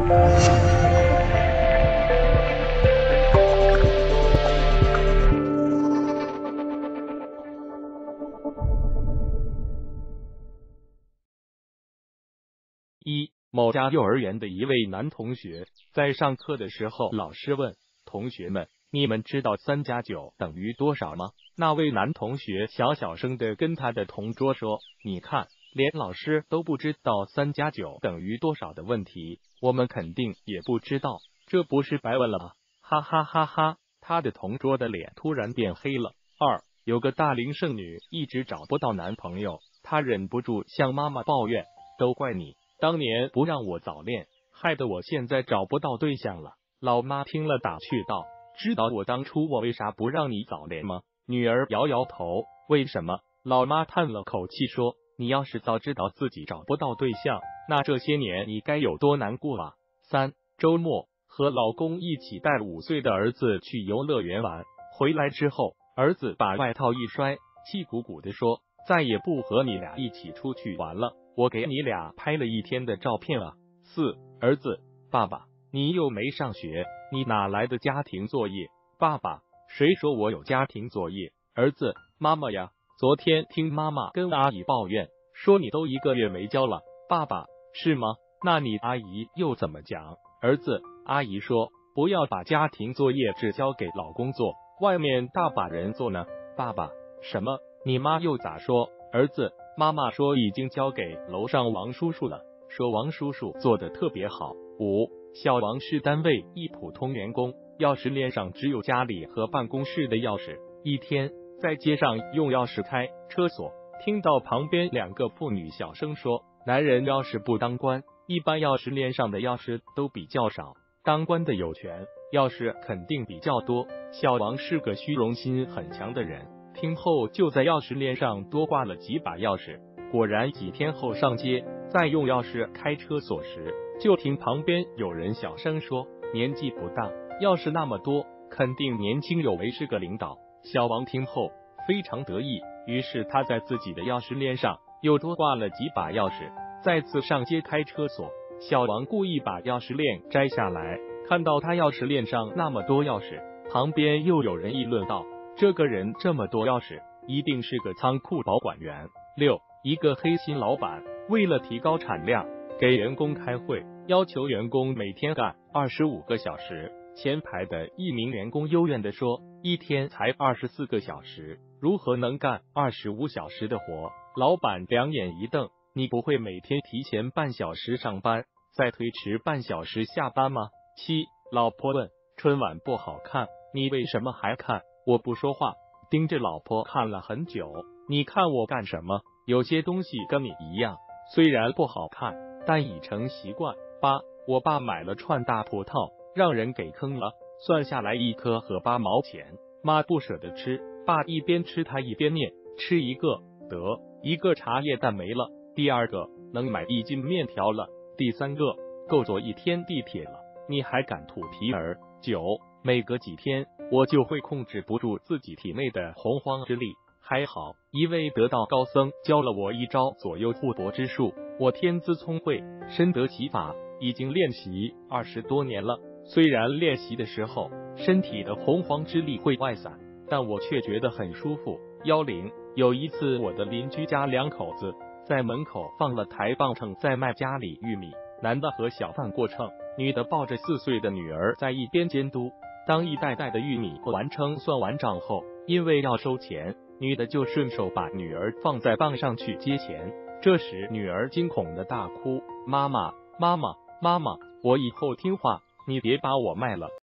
某家幼儿园的一位男同学在上课的时候，老师问同学们：“你们知道3加9等于多少吗？”那位男同学小小声的跟他的同桌说：“你看，连老师都不知道3加9等于多少的问题，我们肯定也不知道，这不是白问了吗？”哈哈哈哈！他的同桌的脸突然变黑了。有个大龄剩女一直找不到男朋友，她忍不住向妈妈抱怨：“都怪你，当年不让我早恋，害得我现在找不到对象了。”老妈听了打趣道：“知道我当初为啥不让你早恋吗？”女儿摇摇头：“为什么？”老妈叹了口气说：“你要是早知道自己找不到对象，那这些年你该有多难过啊。”周末和老公一起带5岁的儿子去游乐园玩，回来之后，儿子把外套一摔，气鼓鼓的说：“再也不和你俩一起出去玩了，我给你俩拍了1天的照片啊。”儿子：“爸爸，你又没上学，你哪来的家庭作业？”爸爸：“谁说我有家庭作业？”儿子：“妈妈呀，昨天听妈妈跟阿姨抱怨，说你都1个月没交了。”爸爸：“是吗？那你阿姨又怎么讲？”儿子：“阿姨说不要把家庭作业只交给老公做，外面大把人做呢。”爸爸：“什么？你妈又咋说？”儿子：“妈妈说已经交给楼上王叔叔了，说王叔叔做的特别好。”小王是单位一普通员工，钥匙链上只有家里和办公室的钥匙。一天在街上用钥匙开车锁，听到旁边2个妇女小声说：“男人要是不当官，一般钥匙链上的钥匙都比较少，当官的有权，钥匙肯定比较多。”小王是个虚荣心很强的人，听后就在钥匙链上多挂了几把钥匙。果然几天后上街再用钥匙开车锁时，就听旁边有人小声说：“年纪不大，钥匙那么多，肯定年轻有为，是个领导。”小王听后非常得意，于是他在自己的钥匙链上又多挂了几把钥匙，再次上街开车锁。小王故意把钥匙链摘下来，看到他钥匙链上那么多钥匙，旁边又有人议论道：“这个人这么多钥匙，一定是个仓库保管员。”一个黑心老板为了提高产量，给员工开会，要求员工每天干25个小时。前排的一名员工幽怨地说：“一天才24个小时，如何能干25小时的活？”老板两眼一瞪：“你不会每天提前半小时上班，再推迟半小时下班吗？”老婆问：“春晚不好看，你为什么还看？”我不说话，盯着老婆看了很久。你看我干什么？有些东西跟你一样，虽然不好看，但已成习惯。我爸买了串大葡萄，让人给坑了，算下来1颗和8毛钱。妈不舍得吃，爸一边吃他一边念：“吃1个，得1个茶叶蛋没了，第2个能买1斤面条了，第3个够坐1天地铁了，你还敢吐皮儿？”每隔几天我就会控制不住自己体内的洪荒之力。还好一位得道高僧教了我1招左右互搏之术，我天资聪慧，深得其法，已经练习20多年了。虽然练习的时候身体的洪荒之力会外散，但我却觉得很舒服。有一次我的邻居家2口子在门口放了台磅秤在卖家里玉米，男的和小贩过秤，女的抱着4岁的女儿在一边监督。当一袋袋的玉米完称算完账后，因为要收钱，女的就顺手把女儿放在磅上去接钱。这时女儿惊恐的大哭：“妈妈，妈妈，妈妈，我以后听话，你别把我卖了。”